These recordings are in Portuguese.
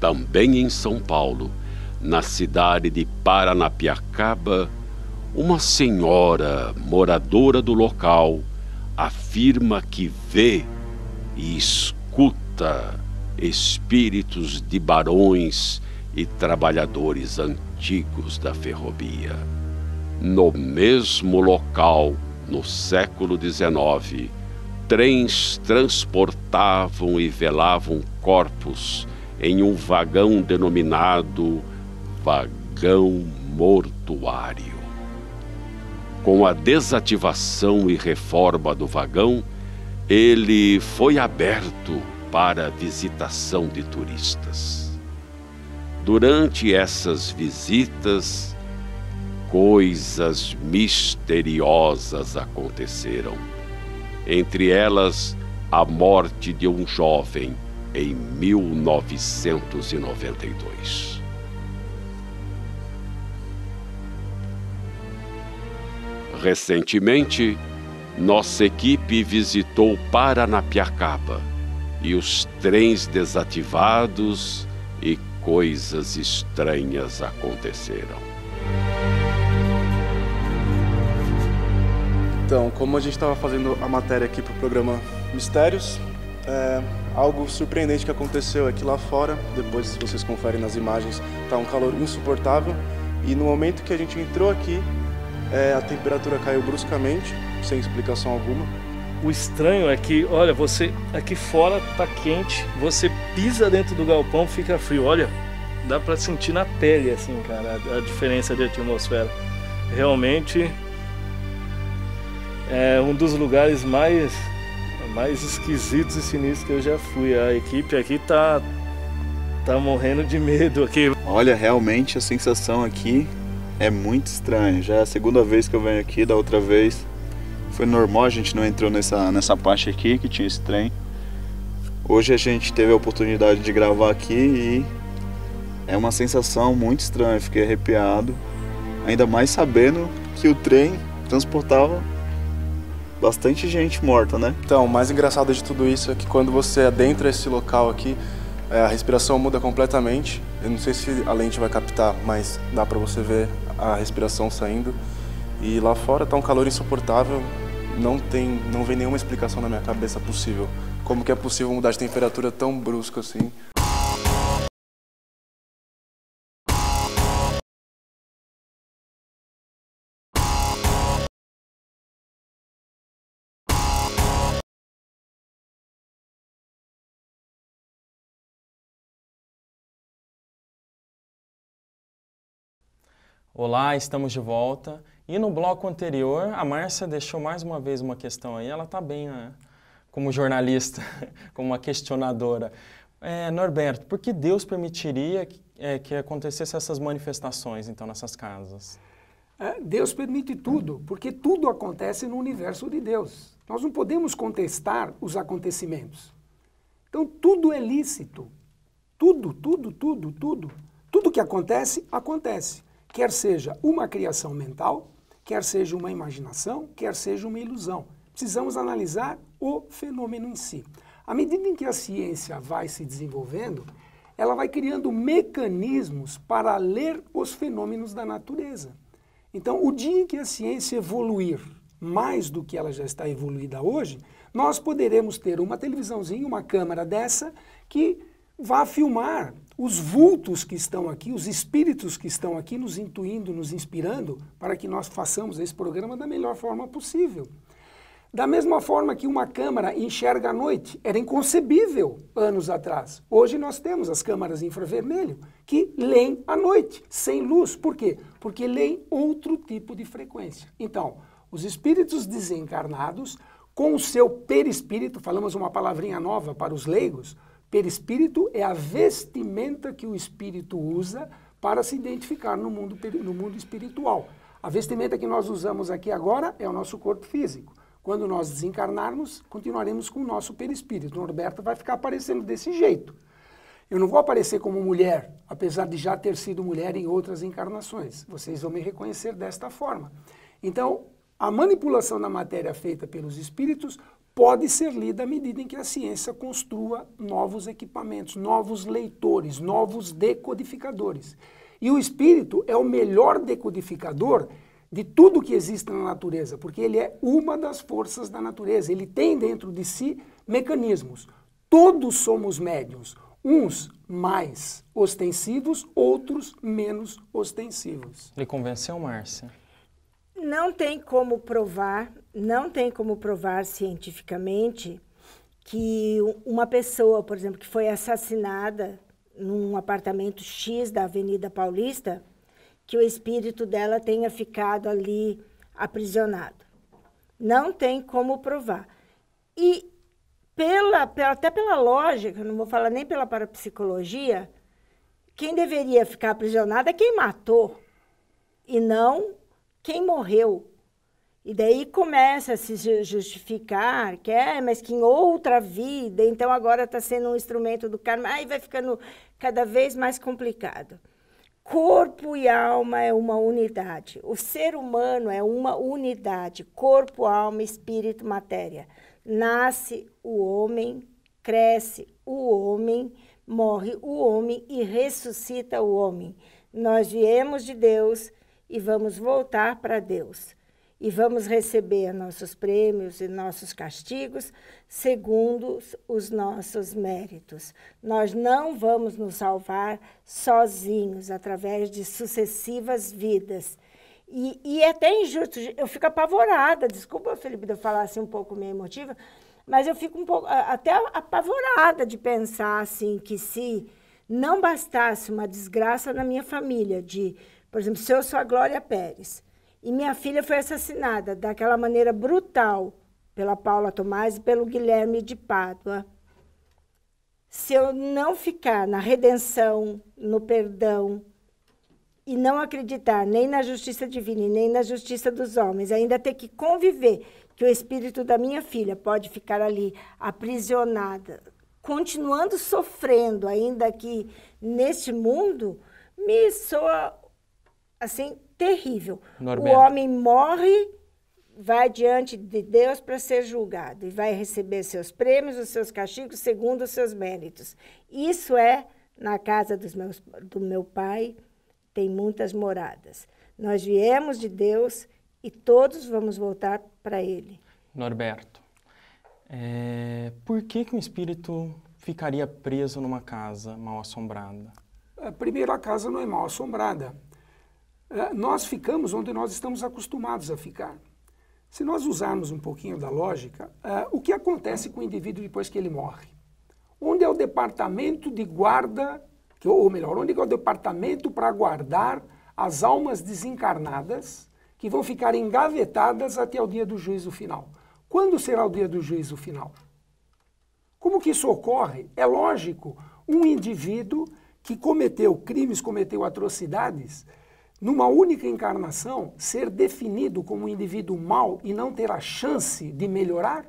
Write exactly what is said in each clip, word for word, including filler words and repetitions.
também em São Paulo, na cidade de Paranapiacaba, uma senhora moradora do local afirma que vê e escuta espíritos de barões e trabalhadores antigos da ferrovia. No mesmo local, no século dezenove, trens transportavam e velavam corpos em um vagão denominado vagão mortuário. Com a desativação e reforma do vagão, ele foi aberto para visitação de turistas. Durante essas visitas, coisas misteriosas aconteceram. Entre elas, a morte de um jovem em mil novecentos e noventa e dois. Recentemente, nossa equipe visitou Paranapiacaba e os trens desativados e coisas estranhas aconteceram. Então, como a gente estava fazendo a matéria aqui para o programa Mistérios, é, algo surpreendente que aconteceu aqui lá fora, depois se vocês conferem nas imagens, está um calor insuportável e no momento que a gente entrou aqui, é, a temperatura caiu bruscamente, sem explicação alguma. O estranho é que, olha, você aqui fora tá quente, você pisa dentro do galpão, fica frio. Olha, dá para sentir na pele, assim, cara, a, a diferença de atmosfera. Realmente é um dos lugares mais, mais esquisitos e sinistros que eu já fui. A equipe aqui tá, tá morrendo de medo aqui. Olha, realmente a sensação aqui é muito estranha. Já é a segunda vez que eu venho aqui, da outra vez foi normal, a gente não entrou nessa, nessa parte aqui que tinha esse trem. Hoje a gente teve a oportunidade de gravar aqui e é uma sensação muito estranha, fiquei arrepiado. Ainda mais sabendo que o trem transportava bastante gente morta, né? Então, o mais engraçado de tudo isso é que quando você adentra esse local aqui, a respiração muda completamente. Eu não sei se a lente vai captar, mas dá pra você ver a respiração saindo. E lá fora tá um calor insuportável. Não tem, não vem nenhuma explicação na minha cabeça possível. Como que é possível mudar de temperatura tão brusca assim? Olá, estamos de volta. E no bloco anterior, a Márcia deixou mais uma vez uma questão aí. Ela está bem, né? Como jornalista, como uma questionadora. É, Norberto, por que Deus permitiria que, é, que acontecessem essas manifestações, então, nessas casas? É, Deus permite tudo, porque tudo acontece no universo de Deus. Nós não podemos contestar os acontecimentos. Então, tudo é lícito. Tudo, tudo, tudo, tudo. Tudo que acontece, acontece. Quer seja uma criação mental, quer seja uma imaginação, quer seja uma ilusão. Precisamos analisar o fenômeno em si. À medida em que a ciência vai se desenvolvendo, ela vai criando mecanismos para ler os fenômenos da natureza. Então, o dia em que a ciência evoluir mais do que ela já está evoluída hoje, nós poderemos ter uma televisãozinha, uma câmera dessa, que vá filmar os vultos que estão aqui, os espíritos que estão aqui nos intuindo, nos inspirando para que nós façamos esse programa da melhor forma possível. Da mesma forma que uma câmera enxerga à noite, era inconcebível anos atrás. Hoje nós temos as câmeras infravermelho que leem à noite, sem luz. Por quê? Porque leem outro tipo de frequência. Então, os espíritos desencarnados, com o seu perispírito, falamos uma palavrinha nova para os leigos, perispírito é a vestimenta que o espírito usa para se identificar no mundo, no mundo espiritual. A vestimenta que nós usamos aqui agora é o nosso corpo físico. Quando nós desencarnarmos, continuaremos com o nosso perispírito. O Norberto vai ficar aparecendo desse jeito. Eu não vou aparecer como mulher, apesar de já ter sido mulher em outras encarnações. Vocês vão me reconhecer desta forma. Então, a manipulação da matéria feita pelos espíritos pode ser lida à medida em que a ciência construa novos equipamentos, novos leitores, novos decodificadores. E o espírito é o melhor decodificador de tudo que existe na natureza, porque ele é uma das forças da natureza. Ele tem dentro de si mecanismos. Todos somos médiuns, uns mais ostensivos, outros menos ostensivos. Lhe convenceu, Márcia? Não tem como provar, não tem como provar cientificamente que uma pessoa, por exemplo, que foi assassinada num apartamento X da Avenida Paulista, que o espírito dela tenha ficado ali aprisionado. Não tem como provar. E pela, pela, até pela lógica, não vou falar nem pela parapsicologia, quem deveria ficar aprisionado é quem matou, e não quem morreu. E daí começa a se justificar que é, mas que em outra vida, então agora está sendo um instrumento do karma, aí vai ficando cada vez mais complicado. Corpo e alma é uma unidade. O ser humano é uma unidade. Corpo, alma, espírito, matéria. Nasce o homem, cresce o homem, morre o homem e ressuscita o homem. Nós viemos de Deus e vamos voltar para Deus. E vamos receber nossos prêmios e nossos castigos segundo os nossos méritos. Nós não vamos nos salvar sozinhos, através de sucessivas vidas. E, e é até injusto, eu fico apavorada, desculpa, Felipe, de eu falar assim um pouco meio emotiva, mas eu fico um pouco, até apavorada de pensar assim, que se não bastasse uma desgraça na minha família, de, por exemplo, se eu sou a Glória Pérez, e minha filha foi assassinada daquela maneira brutal pela Paula Tomás e pelo Guilherme de Pádua. Se eu não ficar na redenção, no perdão, e não acreditar nem na justiça divina e nem na justiça dos homens, ainda ter que conviver que o espírito da minha filha pode ficar ali aprisionada, continuando sofrendo ainda aqui neste mundo, me soa assim terrível. Norberto. O homem morre, vai diante de Deus para ser julgado e vai receber seus prêmios, os seus castigos, segundo os seus méritos. Isso é, na casa dos meus, do meu pai, tem muitas moradas. Nós viemos de Deus e todos vamos voltar para Ele. Norberto, é, por que que um espírito ficaria preso numa casa mal assombrada? Primeiro, a casa não é mal assombrada. Nós ficamos onde nós estamos acostumados a ficar. Se nós usarmos um pouquinho da lógica, uh, o que acontece com o indivíduo depois que ele morre? Onde é o departamento de guarda, que, ou melhor, onde é o departamento para guardar as almas desencarnadas que vão ficar engavetadas até o dia do juízo final? Quando será o dia do juízo final? Como que isso ocorre? É lógico, um indivíduo que cometeu crimes, cometeu atrocidades, numa única encarnação, ser definido como um indivíduo mau e não ter a chance de melhorar?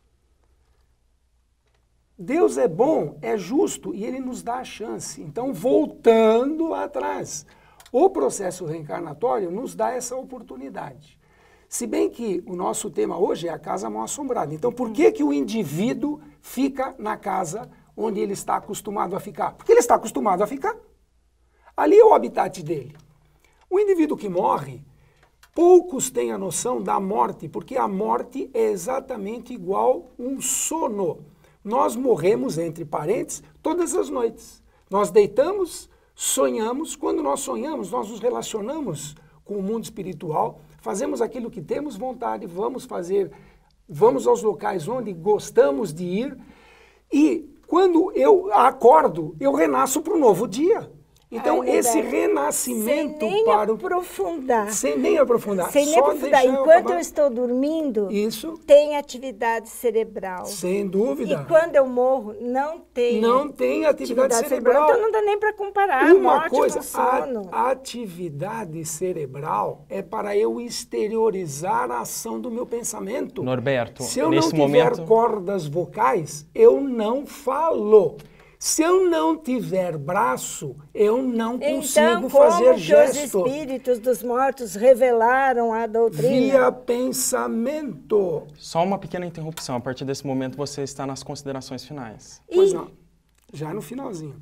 Deus é bom, é justo e Ele nos dá a chance. Então, voltando lá atrás, o processo reencarnatório nos dá essa oportunidade. Se bem que o nosso tema hoje é a casa mal assombrada. Então, por que que o indivíduo fica na casa onde ele está acostumado a ficar? Porque ele está acostumado a ficar. Ali é o habitat dele. O indivíduo que morre, poucos têm a noção da morte, porque a morte é exatamente igual um sono. Nós morremos, entre parênteses, todas as noites. Nós deitamos, sonhamos. Quando nós sonhamos, nós nos relacionamos com o mundo espiritual, fazemos aquilo que temos vontade, vamos fazer, vamos aos locais onde gostamos de ir. E quando eu acordo, eu renasço para um novo dia. Então, Ai, esse renascimento sem nem para o... aprofundar. Sem nem aprofundar. Sem nem aprofundar. Enquanto eu, eu estou dormindo, Isso. tem atividade cerebral. Sem dúvida. E quando eu morro, não tem Não tem atividade, atividade cerebral. cerebral. Então, não dá nem para comparar Uma morte coisa, com sono. A atividade cerebral é para eu exteriorizar a ação do meu pensamento. Norberto, Se eu nesse não tiver momento... cordas vocais, eu não falo. Se eu não tiver braço, eu não consigo então, fazer como gesto. Que os espíritos dos mortos revelaram a doutrina? Via pensamento. Só uma pequena interrupção. A partir desse momento você está nas considerações finais. E... Pois não, já no finalzinho.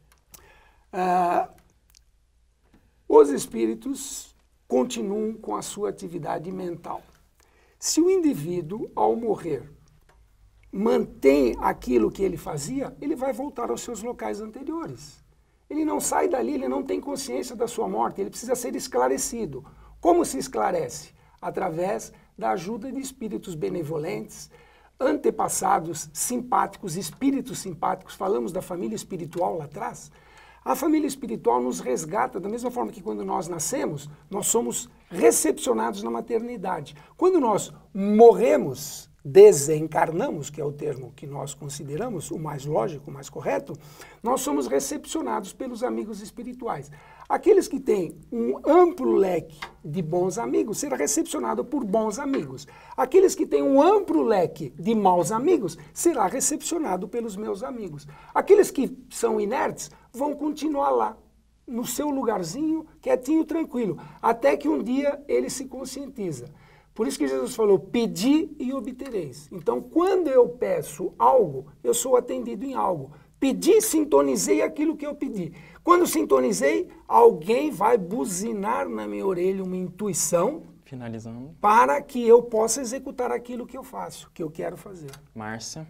Ah, os espíritos continuam com a sua atividade mental. Se o indivíduo, ao morrer, mantém aquilo que ele fazia, ele vai voltar aos seus locais anteriores. Ele não sai dali, ele não tem consciência da sua morte, ele precisa ser esclarecido. Como se esclarece? Através da ajuda de espíritos benevolentes, antepassados simpáticos, espíritos simpáticos. Falamos da família espiritual lá atrás. A família espiritual nos resgata da mesma forma que quando nós nascemos, nós somos recepcionados na maternidade. Quando nós morremos, desencarnamos, que é o termo que nós consideramos o mais lógico, o mais correto, nós somos recepcionados pelos amigos espirituais. Aqueles que têm um amplo leque de bons amigos será recepcionado por bons amigos. Aqueles que têm um amplo leque de maus amigos será recepcionado pelos meus amigos. Aqueles que são inertes vão continuar lá, no seu lugarzinho, quietinho, tranquilo, até que um dia ele se conscientiza. Por isso que Jesus falou, pedi e obtereis. Então, quando eu peço algo, eu sou atendido em algo. Pedi, sintonizei aquilo que eu pedi. Quando sintonizei, alguém vai buzinar na minha orelha uma intuição. Finalizando. Para que eu possa executar aquilo que eu faço, que eu quero fazer. Márcia.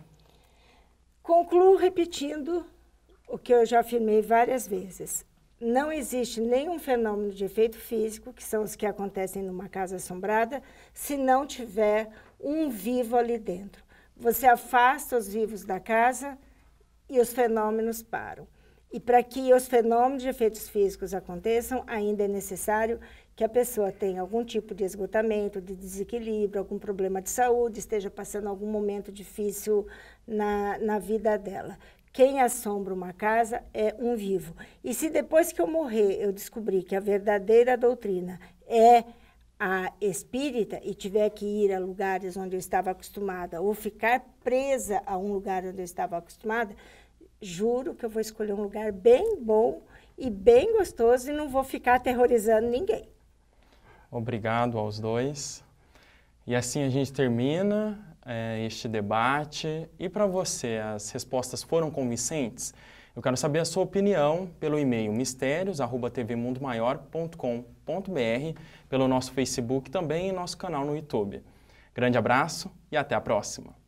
Concluo repetindo o que eu já afirmei várias vezes. Não existe nenhum fenômeno de efeito físico, que são os que acontecem numa casa assombrada, se não tiver um vivo ali dentro. Você afasta os vivos da casa e os fenômenos param. E para que os fenômenos de efeitos físicos aconteçam, ainda é necessário que a pessoa tenha algum tipo de esgotamento, de desequilíbrio, algum problema de saúde, esteja passando algum momento difícil na, na vida dela. Quem assombra uma casa é um vivo. E se depois que eu morrer eu descobrir que a verdadeira doutrina é a espírita e tiver que ir a lugares onde eu estava acostumada ou ficar presa a um lugar onde eu estava acostumada, juro que eu vou escolher um lugar bem bom e bem gostoso e não vou ficar aterrorizando ninguém. Obrigado aos dois. E assim a gente termina é, este debate. E para você, as respostas foram convincentes? Eu quero saber a sua opinião pelo e-mail mistérios arroba t v mundo maior ponto com ponto b r, pelo nosso Facebook também e nosso canal no YouTube. Grande abraço e até a próxima!